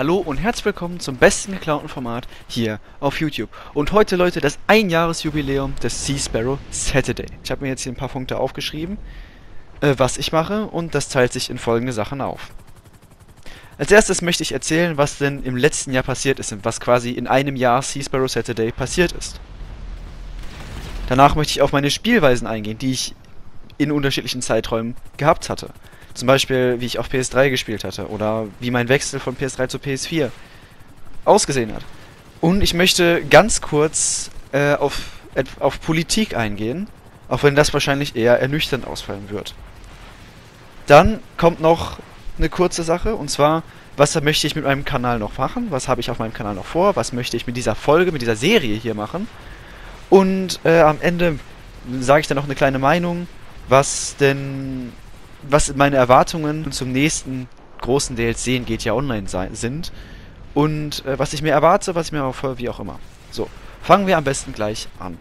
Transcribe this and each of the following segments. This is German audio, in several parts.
Hallo und herzlich willkommen zum besten geklauten Format hier auf YouTube. Und heute, Leute, das Einjahresjubiläum des Sea Sparrow Saturday. Ich habe mir jetzt hier ein paar Punkte aufgeschrieben, was ich mache, und das teilt sich in folgende Sachen auf. Als erstes möchte ich erzählen, was denn im letzten Jahr passiert ist und was quasi in einem Jahr Sea Sparrow Saturday passiert ist. Danach möchte ich auf meine Spielweisen eingehen, die ich in unterschiedlichen Zeiträumen gehabt hatte. Zum Beispiel, wie ich auf PS3 gespielt hatte oder wie mein Wechsel von PS3 zu PS4 ausgesehen hat. Und ich möchte ganz kurz auf Politik eingehen, auch wenn das wahrscheinlich eher ernüchternd ausfallen wird. Dann kommt noch eine kurze Sache, und zwar, was möchte ich mit meinem Kanal noch machen? Was habe ich auf meinem Kanal noch vor? Was möchte ich mit dieser Folge, mit dieser Serie hier machen? Und am Ende sage ich dann noch eine kleine Meinung, was meine Erwartungen zum nächsten großen DLC in GTA Online sind und was ich mir erwarte, was ich mir erhoffe, wie auch immer. So, fangen wir am besten gleich an.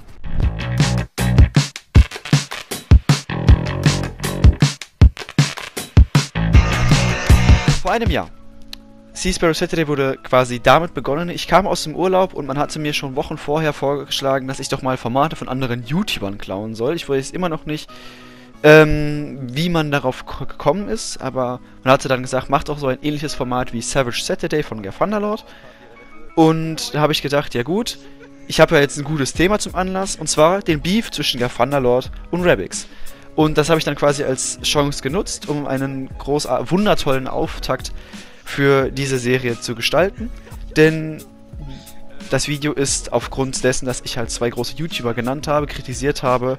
Vor einem Jahr. Sea Sparrow Saturday wurde quasi damit begonnen. Ich kam aus dem Urlaub und man hatte mir schon Wochen vorher vorgeschlagen, dass ich doch mal Formate von anderen YouTubern klauen soll. Ich weiß immer noch nicht, wie man darauf gekommen ist, aber man hatte dann gesagt, macht doch so ein ähnliches Format wie Savage Saturday von Thunderlord. Und da habe ich gedacht, ja gut, ich habe ja jetzt ein gutes Thema zum Anlass, und zwar den Beef zwischen Thunderlord und Rabbids. Und das habe ich dann quasi als Chance genutzt, um einen wundertollen Auftakt für diese Serie zu gestalten. Denn das Video ist aufgrund dessen, dass ich halt zwei große YouTuber genannt habe, kritisiert habe,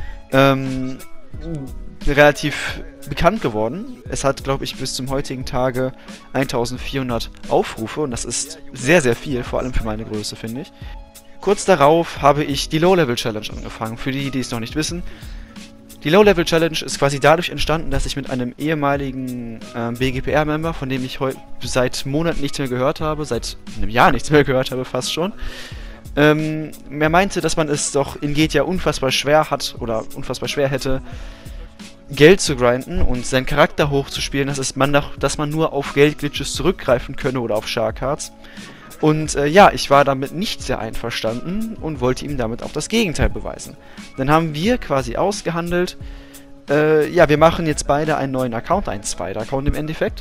relativ bekannt geworden. Es hat, glaube ich, bis zum heutigen Tage 1400 Aufrufe, und das ist sehr, sehr viel, vor allem für meine Größe, finde ich. Kurz darauf habe ich die Low-Level-Challenge angefangen. Für die, die es noch nicht wissen, die Low-Level-Challenge ist quasi dadurch entstanden, dass ich mit einem ehemaligen BGPR-Member, von dem ich seit Monaten nichts mehr gehört habe, seit einem Jahr nichts mehr gehört habe, fast schon, er meinte, dass man es doch in GTA unfassbar schwer hat oder unfassbar schwer hätte, Geld zu grinden und seinen Charakter hochzuspielen, dass man nur auf Geldglitches zurückgreifen könne oder auf Shark-Cards. Und ja, ich war damit nicht sehr einverstanden und wollte ihm damit auch das Gegenteil beweisen. Dann haben wir quasi ausgehandelt, ja, wir machen jetzt beide einen neuen Account, einen Spider-Account im Endeffekt.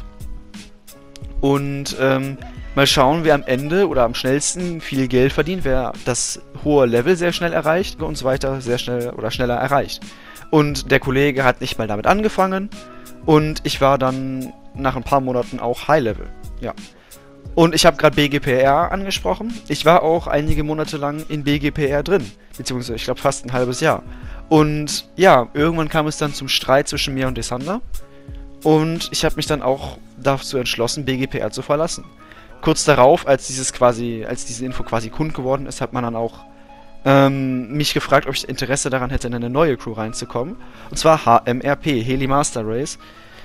Und mal schauen, wer am Ende oder am schnellsten viel Geld verdient, wer das hohe Level sehr schnell erreicht und so weiter sehr schnell oder schneller erreicht. Und der Kollege hat nicht mal damit angefangen und ich war dann nach ein paar Monaten auch High Level. Ja. Und ich habe gerade BGPR angesprochen. Ich war auch einige Monate lang in BGPR drin, beziehungsweise ich glaube fast ein halbes Jahr. Und ja, irgendwann kam es dann zum Streit zwischen mir und Desander. Und ich habe mich dann auch dazu entschlossen, BGPR zu verlassen. Kurz darauf, als diese Info quasi kund geworden ist, hat man dann auch mich gefragt, ob ich Interesse daran hätte, in eine neue Crew reinzukommen. Und zwar HMRP, Heli Master Race.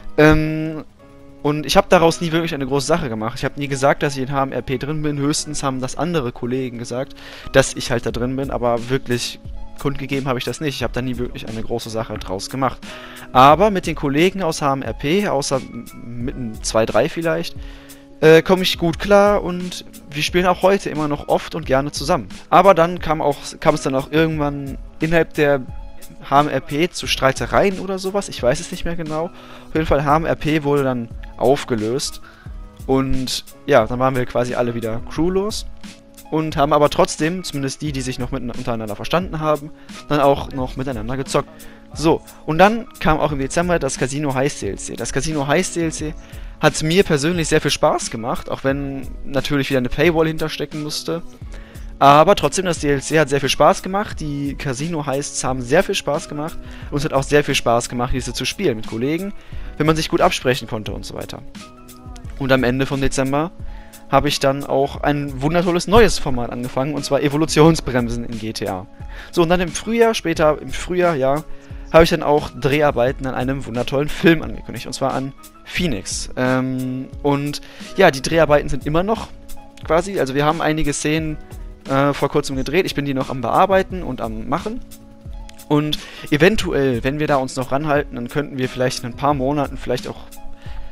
Und ich habe daraus nie wirklich eine große Sache gemacht. Ich habe nie gesagt, dass ich in HMRP drin bin. Höchstens haben das andere Kollegen gesagt, dass ich halt da drin bin. Aber wirklich kundgegeben habe ich das nicht. Ich habe da nie wirklich eine große Sache draus gemacht. Aber mit den Kollegen aus HMRP, außer mit 2, 3 vielleicht, komme ich gut klar, und wir spielen auch heute immer noch oft und gerne zusammen. Aber dann kam es dann auch irgendwann innerhalb der HMRP zu Streitereien oder sowas, ich weiß es nicht mehr genau. Auf jeden Fall, HMRP wurde dann aufgelöst und ja, dann waren wir quasi alle wieder crewlos und haben aber trotzdem, zumindest die sich noch untereinander verstanden haben, dann auch noch miteinander gezockt. So, und dann kam auch im Dezember das Casino Heist DLC. Das Casino Heist DLC hat mir persönlich sehr viel Spaß gemacht, auch wenn natürlich wieder eine Paywall hinterstecken musste. Aber trotzdem, das DLC hat sehr viel Spaß gemacht, die Casino Heists haben sehr viel Spaß gemacht und es hat auch sehr viel Spaß gemacht, diese zu spielen mit Kollegen, wenn man sich gut absprechen konnte und so weiter. Und am Ende vom Dezember habe ich dann auch ein wundertolles neues Format angefangen, und zwar Evolutionsbremsen in GTA. So, und dann später im Frühjahr, ja, habe ich dann auch Dreharbeiten an einem wundertollen Film angekündigt, und zwar an Phoenix. Und ja, die Dreharbeiten sind immer noch quasi, also wir haben einige Szenen vor kurzem gedreht, ich bin die noch am Bearbeiten und am Machen. Und eventuell, wenn wir da uns noch ranhalten, dann könnten wir vielleicht in ein paar Monaten vielleicht auch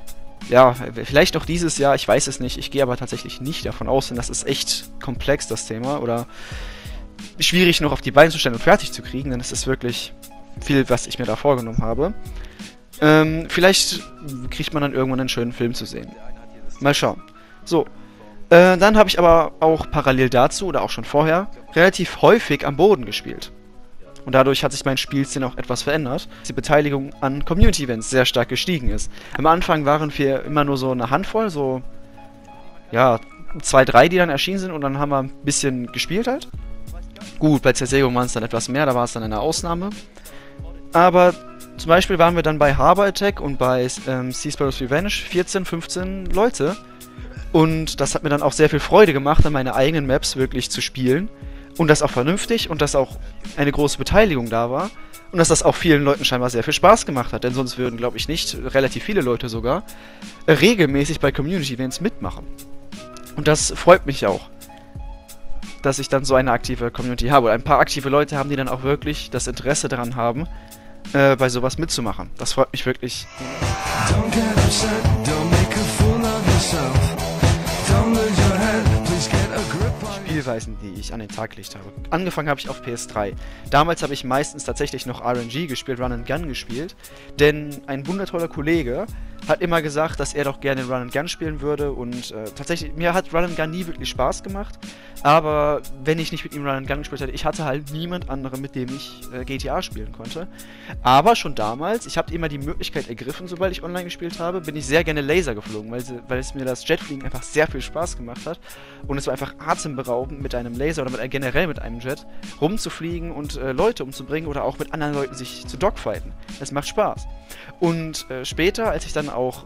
ja, vielleicht noch dieses Jahr, ich weiß es nicht. Ich gehe aber tatsächlich nicht davon aus, denn das ist echt komplex, das Thema. Oder schwierig noch auf die Beine zu stellen und fertig zu kriegen, denn es ist wirklich viel, was ich mir da vorgenommen habe. Vielleicht kriegt man dann irgendwann einen schönen Film zu sehen. Mal schauen. So, dann habe ich aber auch parallel dazu, oder auch schon vorher, relativ häufig am Boden gespielt. Und dadurch hat sich mein Spielstil auch etwas verändert. Die Beteiligung an Community-Events sehr stark gestiegen ist. Am Anfang waren wir immer nur so eine Handvoll, so, ja, 2, 3, die dann erschienen sind und dann haben wir ein bisschen gespielt halt. Gut, bei Zersägung waren es dann etwas mehr, da war es dann eine Ausnahme. Aber zum Beispiel waren wir dann bei Harbor Attack und bei Sea Sparrow's Revenge 14, 15 Leute. Und das hat mir dann auch sehr viel Freude gemacht, an meine eigenen Maps wirklich zu spielen. Und das auch vernünftig und dass auch eine große Beteiligung da war. Und dass das auch vielen Leuten scheinbar sehr viel Spaß gemacht hat. Denn sonst würden, glaube ich, nicht, relativ viele Leute sogar, regelmäßig bei Community-Events mitmachen. Und das freut mich auch, dass ich dann so eine aktive Community habe. Oder ein paar aktive Leute haben, die dann auch wirklich das Interesse daran haben, bei sowas mitzumachen. Das freut mich wirklich. Don't get upset, don't make a fool of yourself. Don't lose your head, please get a grip on Spielweisen, die ich an den Tag gelegt habe. Angefangen habe ich auf PS3. Damals habe ich meistens tatsächlich noch RNG gespielt, Run and Gun gespielt, denn ein wundertoller Kollege hat immer gesagt, dass er doch gerne Run and Gun spielen würde und tatsächlich, mir hat Run and Gun nie wirklich Spaß gemacht, aber wenn ich nicht mit ihm Run and Gun gespielt hätte, ich hatte halt niemand anderen, mit dem ich GTA spielen konnte. Aber schon damals, ich habe immer die Möglichkeit ergriffen, sobald ich online gespielt habe, bin ich sehr gerne Laser geflogen, weil es mir das Jetfliegen einfach sehr viel Spaß gemacht hat und es war einfach atemberaubend, mit einem Laser oder generell mit einem Jet rumzufliegen und Leute umzubringen oder auch mit anderen Leuten sich zu dogfighten. Das macht Spaß. Und später, als ich dann auch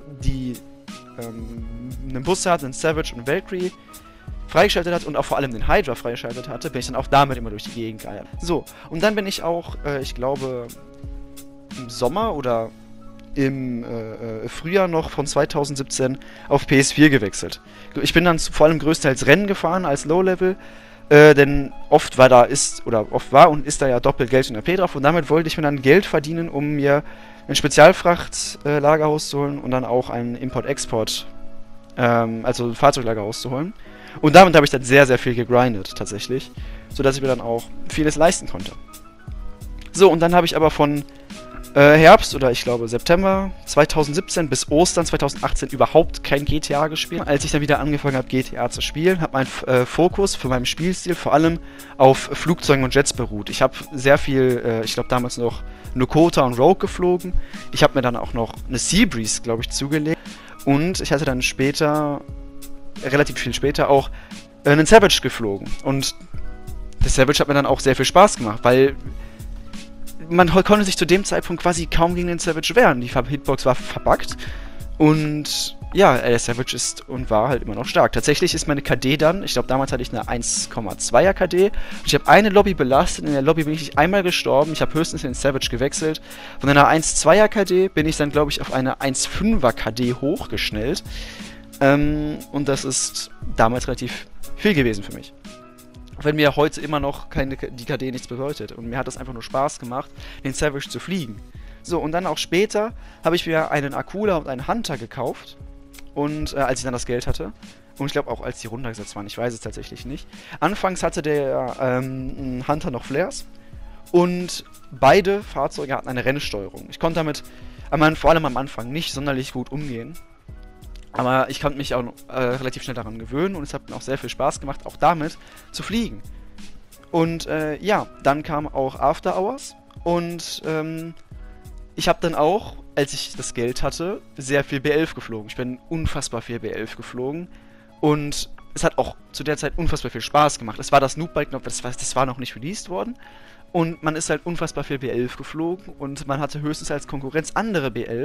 einen Bussard, einen Savage und einen Valkyrie freigeschaltet hat und auch vor allem den Hydra freigeschaltet hatte, bin ich dann auch damit immer durch die Gegend geeiert. So, und dann bin ich auch, ich glaube, im Sommer oder im Frühjahr noch von 2017 auf PS4 gewechselt. Ich bin dann vor allem größtenteils Rennen gefahren als Low-Level, denn oft war und ist da ja doppelt Geld in der P drauf und damit wollte ich mir dann Geld verdienen, um mir ein Spezialfrachtlagerhaus zu holen und dann auch ein Import-Export, also ein Fahrzeuglagerhaus zu holen. Und damit habe ich dann sehr, sehr viel gegrindet, tatsächlich, sodass ich mir dann auch vieles leisten konnte. So, und dann habe ich aber von Herbst oder ich glaube September 2017 bis Ostern 2018 überhaupt kein GTA gespielt. Als ich dann wieder angefangen habe, GTA zu spielen, hat mein Fokus für meinen Spielstil vor allem auf Flugzeugen und Jets beruht. Ich habe sehr viel, ich glaube damals noch Nokota und Rogue geflogen. Ich habe mir dann auch noch eine Seabreeze, glaube ich, zugelegt. Und ich hatte dann später, relativ viel später, auch einen Savage geflogen. Und der Savage hat mir dann auch sehr viel Spaß gemacht, weil man konnte sich zu dem Zeitpunkt quasi kaum gegen den Savage wehren. Die Hitbox war verbuggt und ja, der Savage ist und war halt immer noch stark. Tatsächlich ist meine KD dann, ich glaube damals hatte ich eine 1,2er KD und ich habe eine Lobby belastet, in der Lobby bin ich nicht einmal gestorben, ich habe höchstens in den Savage gewechselt. Von einer 1,2er KD bin ich dann glaube ich auf eine 1,5er KD hochgeschnellt und das ist damals relativ viel gewesen für mich. Wenn mir heute immer noch die KD nichts bedeutet. Und mir hat das einfach nur Spaß gemacht, den Savage zu fliegen. So, und dann auch später habe ich mir einen Akula und einen Hunter gekauft. Und als ich dann das Geld hatte. Und ich glaube auch, als die runtergesetzt waren. Ich weiß es tatsächlich nicht. Anfangs hatte der Hunter noch Flares. Und beide Fahrzeuge hatten eine Rennsteuerung. Ich konnte damit vor allem am Anfang nicht sonderlich gut umgehen. Aber ich konnte mich auch relativ schnell daran gewöhnen und es hat mir auch sehr viel Spaß gemacht, auch damit zu fliegen. Und ja, dann kam auch After Hours und ich habe dann auch, als ich das Geld hatte, sehr viel B11 geflogen. Ich bin unfassbar viel B11 geflogen und es hat auch zu der Zeit unfassbar viel Spaß gemacht. Es war das Noobbike, das war noch nicht released worden und man ist halt unfassbar viel B11 geflogen und man hatte höchstens als Konkurrenz andere B11.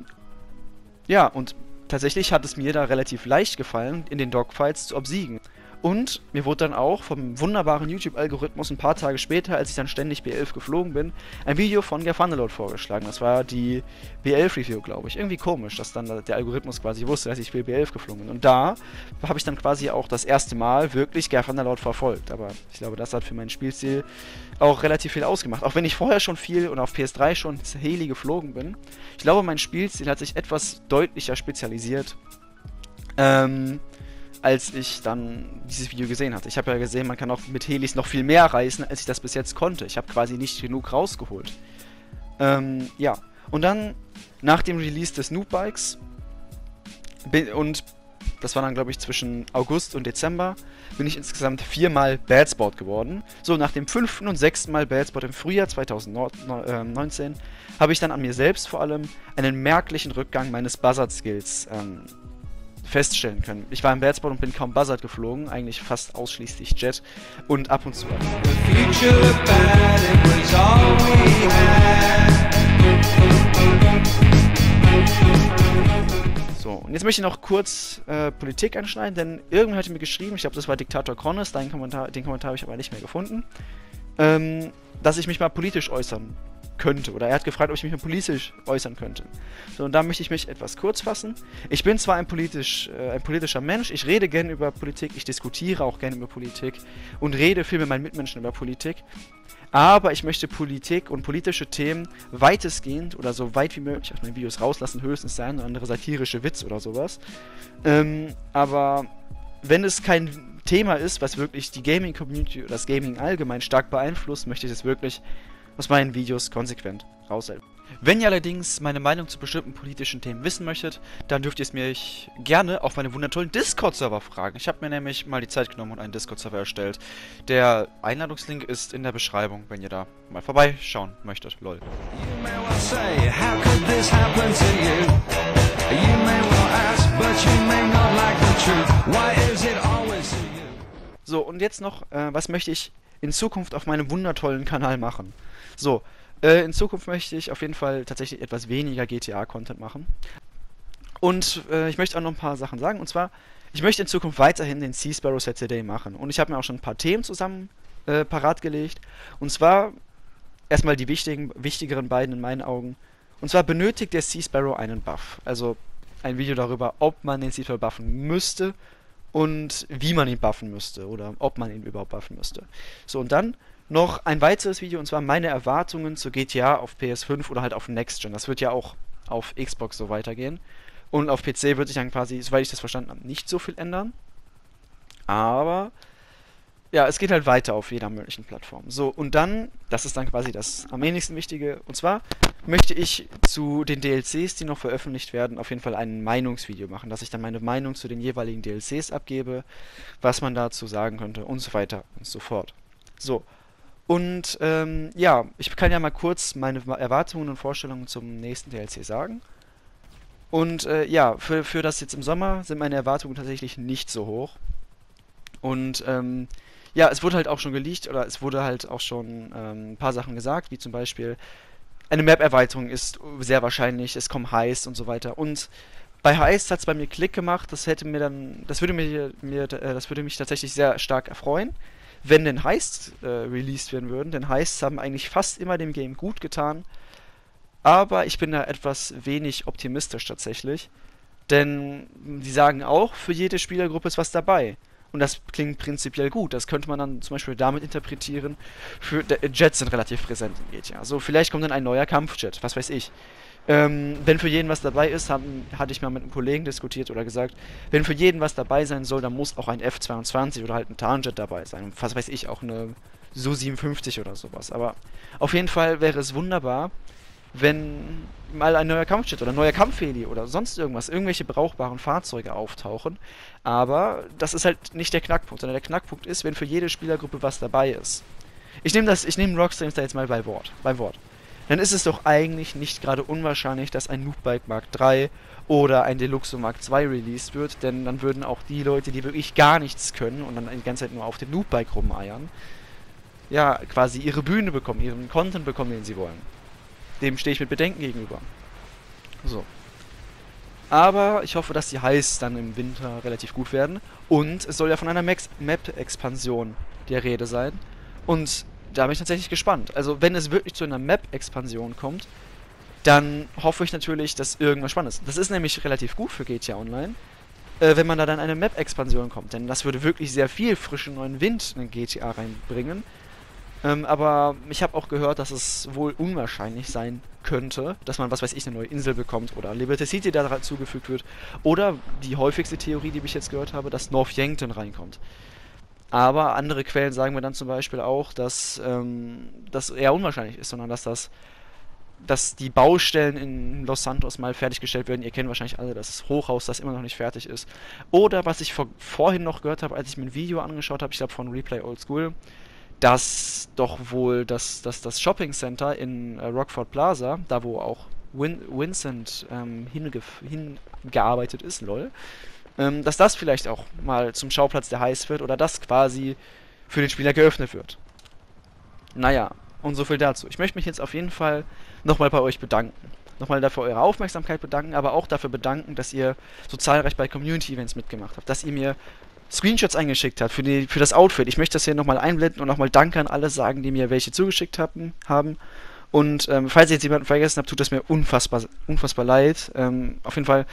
Ja, und tatsächlich hat es mir da relativ leicht gefallen, in den Dogfights zu obsiegen. Und mir wurde dann auch vom wunderbaren YouTube-Algorithmus ein paar Tage später, als ich dann ständig B11 geflogen bin, ein Video von Gerfundeload vorgeschlagen. Das war die B11-Review, glaube ich. Irgendwie komisch, dass dann der Algorithmus quasi wusste, dass ich B11 geflogen bin. Und da habe ich dann quasi auch das erste Mal wirklich Gerfundeload verfolgt. Aber ich glaube, das hat für meinen Spielstil auch relativ viel ausgemacht. Auch wenn ich vorher schon viel und auf PS3 schon Heli geflogen bin. Ich glaube, mein Spielstil hat sich etwas deutlicher spezialisiert. Als ich dann dieses Video gesehen hatte. Ich habe ja gesehen, man kann auch mit Helis noch viel mehr reißen, als ich das bis jetzt konnte. Ich habe quasi nicht genug rausgeholt. Ja. Und dann, nach dem Release des Noobbikes, und das war dann, glaube ich, zwischen August und Dezember, bin ich insgesamt 4-mal Bad Sport geworden. So, nach dem 5. und 6. Mal Bad Sport im Frühjahr 2019 habe ich dann an mir selbst vor allem einen merklichen Rückgang meines Buzzard-Skills feststellen können. Ich war im Bad Spot und bin kaum Buzzard geflogen, eigentlich fast ausschließlich Jet und ab und zu. So, und jetzt möchte ich noch kurz Politik anschneiden, denn irgendwer hatte mir geschrieben, ich glaube, das war Diktator Kronos, den Kommentar habe ich aber nicht mehr gefunden, dass ich mich mal politisch äußern könnte. Oder er hat gefragt, ob ich mich mal politisch äußern könnte. So, und da möchte ich mich etwas kurz fassen. Ich bin zwar ein politischer Mensch, ich rede gerne über Politik, ich diskutiere auch gerne über Politik und rede viel mit meinen Mitmenschen über Politik, aber ich möchte Politik und politische Themen weitestgehend oder so weit wie möglich aus meinen Videos rauslassen, höchstens der eine oder andere satirische Witz oder sowas. Aber wenn es kein Thema ist, was wirklich die Gaming-Community oder das Gaming allgemein stark beeinflusst, möchte ich es wirklich aus meinen Videos konsequent raushalten. Wenn ihr allerdings meine Meinung zu bestimmten politischen Themen wissen möchtet, dann dürft ihr es mir gerne auf meine wundervollen Discord-Server fragen. Ich habe mir nämlich mal die Zeit genommen und einen Discord-Server erstellt. Der Einladungslink ist in der Beschreibung, wenn ihr da mal vorbeischauen möchtet. Lol. So, und jetzt noch, was möchte ich in Zukunft auf meinem wundertollen Kanal machen? So, in Zukunft möchte ich auf jeden Fall tatsächlich etwas weniger GTA-Content machen. Und ich möchte auch noch ein paar Sachen sagen. Und zwar, ich möchte in Zukunft weiterhin den Sea Sparrow Set Today machen. Und ich habe mir auch schon ein paar Themen zusammen parat gelegt. Und zwar erstmal die wichtigeren beiden in meinen Augen. Und zwar benötigt der Sea Sparrow einen Buff. Also ein Video darüber, ob man den Sea Sparrow buffen müsste und wie man ihn buffen müsste. Oder ob man ihn überhaupt buffen müsste. So, und dann noch ein weiteres Video, und zwar meine Erwartungen zu GTA auf PS5 oder halt auf Next Gen. Das wird ja auch auf Xbox so weitergehen. Und auf PC wird sich dann quasi, soweit ich das verstanden habe, nicht so viel ändern. Aber ja, es geht halt weiter auf jeder möglichen Plattform. So, und dann, das ist dann quasi das am wenigsten Wichtige, und zwar möchte ich zu den DLCs, die noch veröffentlicht werden, auf jeden Fall ein Meinungsvideo machen, dass ich dann meine Meinung zu den jeweiligen DLCs abgebe, was man dazu sagen könnte und so weiter und so fort. So. Und ja, ich kann ja mal kurz meine Erwartungen und Vorstellungen zum nächsten DLC sagen. Und ja, für das jetzt im Sommer sind meine Erwartungen tatsächlich nicht so hoch. Und ja, es wurde halt auch schon geleakt, oder es wurde halt auch schon ein paar Sachen gesagt, wie zum Beispiel eine Map-Erweiterung ist sehr wahrscheinlich, es kommen Heists und so weiter. Und bei Heists hat es bei mir Klick gemacht, das würde mich tatsächlich sehr stark erfreuen, wenn denn Heists released werden würden, denn Heists haben eigentlich fast immer dem Game gut getan, aber ich bin da etwas wenig optimistisch tatsächlich, denn die sagen auch, für jede Spielergruppe ist was dabei. Und das klingt prinzipiell gut. Das könnte man dann zum Beispiel damit interpretieren, Jets sind relativ präsent in GTA. So, vielleicht kommt dann ein neuer Kampfjet, was weiß ich. Wenn für jeden was dabei ist, hatte ich mal mit einem Kollegen diskutiert oder gesagt, wenn für jeden was dabei sein soll, dann muss auch ein F-22 oder halt ein Tarnjet dabei sein. Was weiß ich, auch eine Su-57 oder sowas. Aber auf jeden Fall wäre es wunderbar, wenn mal ein neuer Kampfjet oder ein neuer Kampfheli oder sonst irgendwelche brauchbaren Fahrzeuge auftauchen. Aber das ist halt nicht der Knackpunkt, sondern der Knackpunkt ist, wenn für jede Spielergruppe was dabei ist. Ich nehme Rockstreams da jetzt mal beim Wort. Dann ist es doch eigentlich nicht gerade unwahrscheinlich, dass ein Noobbike Mark III oder ein Deluxo Mark II released wird, denn dann würden auch die Leute, die wirklich gar nichts können und dann die ganze Zeit nur auf dem Noobbike rumeiern, ja, quasi ihre Bühne bekommen, ihren Content bekommen, den sie wollen. Dem stehe ich mit Bedenken gegenüber. So. Aber ich hoffe, dass die Highs dann im Winter relativ gut werden. Und es soll ja von einer Map-Expansion die Rede sein. Und da bin ich tatsächlich gespannt. Also wenn es wirklich zu einer Map-Expansion kommt, dann hoffe ich natürlich, dass irgendwas Spannendes ist. Das ist nämlich relativ gut für GTA Online, wenn man da dann eine Map-Expansion kommt. Denn das würde wirklich sehr viel frischen neuen Wind in GTA reinbringen. Aber ich habe auch gehört, dass es wohl unwahrscheinlich sein könnte, dass man, was weiß ich, eine neue Insel bekommt oder Liberty City da zugefügt wird. Oder die häufigste Theorie, die ich jetzt gehört habe, dass North Yankton reinkommt. Aber andere Quellen sagen mir dann zum Beispiel auch, dass das eher unwahrscheinlich ist, sondern dass die Baustellen in Los Santos mal fertiggestellt werden. Ihr kennt wahrscheinlich alle das Hochhaus, das immer noch nicht fertig ist. Oder was ich vorhin noch gehört habe, als ich mir ein Video angeschaut habe, ich glaube von Replay Old School, dass doch wohl das Shopping Center in Rockford Plaza, da wo auch Vincent hingearbeitet ist, lol, dass das vielleicht auch mal zum Schauplatz der Highs wird oder das quasi für den Spieler geöffnet wird. Naja, und so viel dazu. Ich möchte mich jetzt auf jeden Fall nochmal bei euch bedanken. Nochmal dafür eure Aufmerksamkeit bedanken, aber auch dafür bedanken, dass ihr so zahlreich bei Community-Events mitgemacht habt, dass ihr mir Screenshots eingeschickt habt für das Outfit. Ich möchte das hier nochmal einblenden und nochmal Danke an alle sagen, die mir welche zugeschickt haben. Und falls ich jetzt jemanden vergessen habe, tut es mir unfassbar leid. Auf jeden Fall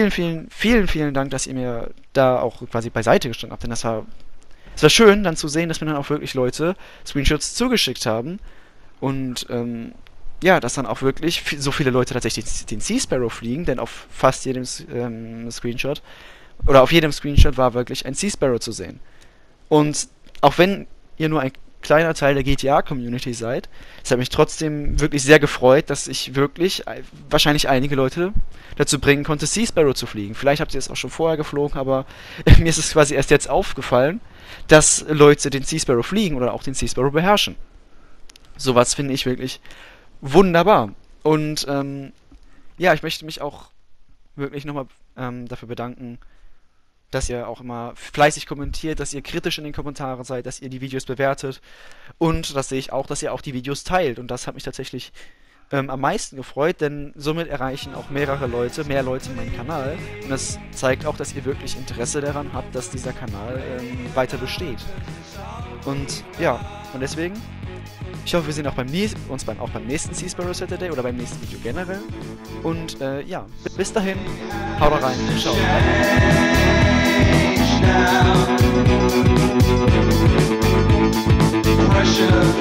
vielen Dank, dass ihr mir da auch quasi beiseite gestanden habt. Denn es war schön, dann zu sehen, dass mir dann auch wirklich Leute Screenshots zugeschickt haben. Und ja, dass dann auch wirklich so viele Leute tatsächlich den Sea Sparrow fliegen, denn auf fast jedem Screenshot oder auf jedem Screenshot war wirklich ein Sea Sparrow zu sehen. Und auch wenn ihr nur ein kleiner Teil der GTA-Community seid, es hat mich trotzdem wirklich sehr gefreut, dass ich wirklich wahrscheinlich einige Leute dazu bringen konnte, Sea Sparrow zu fliegen. Vielleicht habt ihr es auch schon vorher geflogen, aber mir ist es quasi erst jetzt aufgefallen, dass Leute den Sea Sparrow fliegen oder auch den Sea Sparrow beherrschen. Sowas finde ich wirklich wunderbar. Und ja, ich möchte mich auch wirklich nochmal dafür bedanken, dass ihr auch immer fleißig kommentiert, dass ihr kritisch in den Kommentaren seid, dass ihr die Videos bewertet und das sehe ich auch, dass ihr auch die Videos teilt und das hat mich tatsächlich am meisten gefreut, denn somit erreichen auch mehr Leute meinen Kanal und das zeigt auch, dass ihr wirklich Interesse daran habt, dass dieser Kanal weiter besteht. Und ja, und deswegen, ich hoffe, wir sehen uns auch beim nächsten Sea Sparrow Saturday oder beim nächsten Video generell. Und ja, bis dahin, haut rein, ciao. Pressure